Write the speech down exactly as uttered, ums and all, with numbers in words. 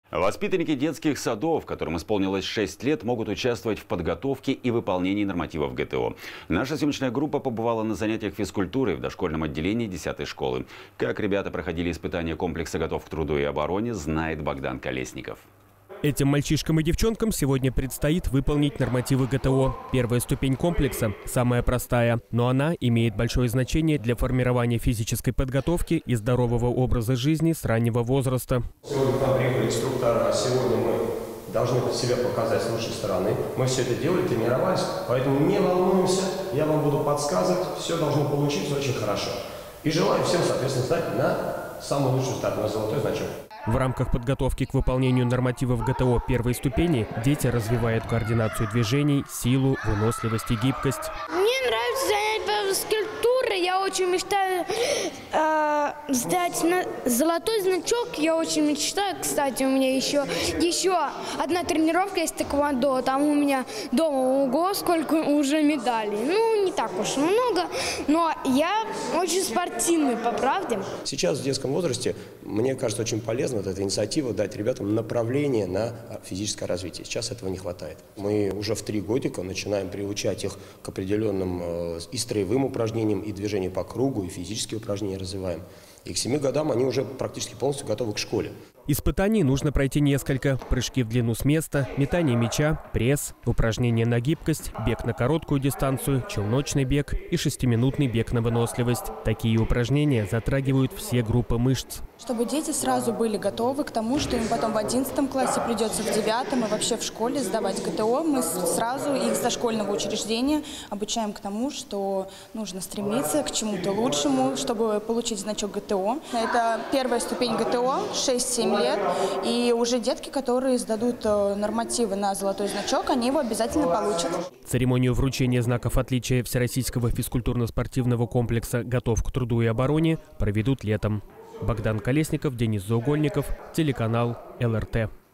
Воспитанники детских садов, которым исполнилось шесть лет, могут участвовать в подготовке и выполнении нормативов ГТО. Наша съемочная группа побывала на занятиях физкультуры в дошкольном отделении десятой школы. Как ребята проходили испытания комплекса «Готов к труду и обороне», знает Богдан Колесников. Этим мальчишкам и девчонкам сегодня предстоит выполнить нормативы ГТО. Первая ступень комплекса – самая простая, но она имеет большое значение для формирования физической подготовки и здорового образа жизни с раннего возраста. Сегодня к нам приехали инструктора, сегодня мы должны себя показать с лучшей стороны. Мы все это делали, тренировались, поэтому не волнуемся, я вам буду подсказывать, все должно получиться очень хорошо. И желаю всем, соответственно, стать на самую лучшую старту, на золотой значок. В рамках подготовки к выполнению нормативов ГТО первой ступени дети развивают координацию движений, силу, выносливость и гибкость. Мне нравится занятие физкультурой. Я очень мечтаю э, сдать на золотой значок. Я очень мечтаю, кстати, у меня еще, еще одна тренировка есть тэквондо. Там у меня дома ого, сколько уже медалей. Ну, не так уж много, но я очень спортивный, по правде. Сейчас в детском возрасте, мне кажется, очень полезно вот эта инициатива дать ребятам направление на физическое развитие. Сейчас этого не хватает. Мы уже в три годика начинаем приучать их к определенным э, и строевым упражнениям, и движению по кругу, и физические упражнения развиваем. И к семи годам они уже практически полностью готовы к школе. Испытаний нужно пройти несколько. Прыжки в длину с места, метание мяча, пресс, упражнения на гибкость, бег на короткую дистанцию, челночный бег и шестиминутный бег на выносливость. Такие упражнения затрагивают все группы мышц. Чтобы дети сразу были готовы к тому, что им потом в одиннадцатом классе придется в девятом и вообще в школе сдавать ГТО, мы сразу их с дошкольного учреждения обучаем к тому, что нужно стремиться к чему-то лучшему, чтобы получить значок ГТО. Это первая ступень ГТО, шесть-семь лет, и уже детки, которые сдадут нормативы на золотой значок, они его обязательно получат. Церемонию вручения знаков отличия Всероссийского физкультурно-спортивного комплекса «Готов к труду и обороне» проведут летом. Богдан Колесников, Денис Заугольников, телеканал эл эр тэ.